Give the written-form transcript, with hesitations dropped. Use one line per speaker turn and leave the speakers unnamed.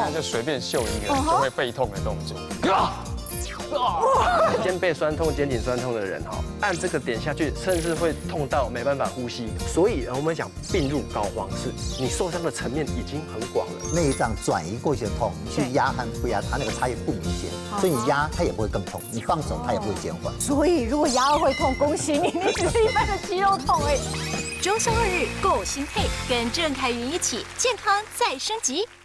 在就随便秀一个就会背痛的动作。
肩背酸痛、肩颈酸痛的人哈，按这个点下去，甚至会痛到没办法呼吸。所以我们讲病入膏肓，是你受伤的层面已经很广了。
内脏转移过去的痛，你去压和不压，它那个差异不明显，所以你压它也不会更痛，你放手它也不会减缓。
所以如果压了会痛，恭喜你，你只是一般的肌肉痛而已。
周休2日够心配，跟郑凯云一起健康再升级。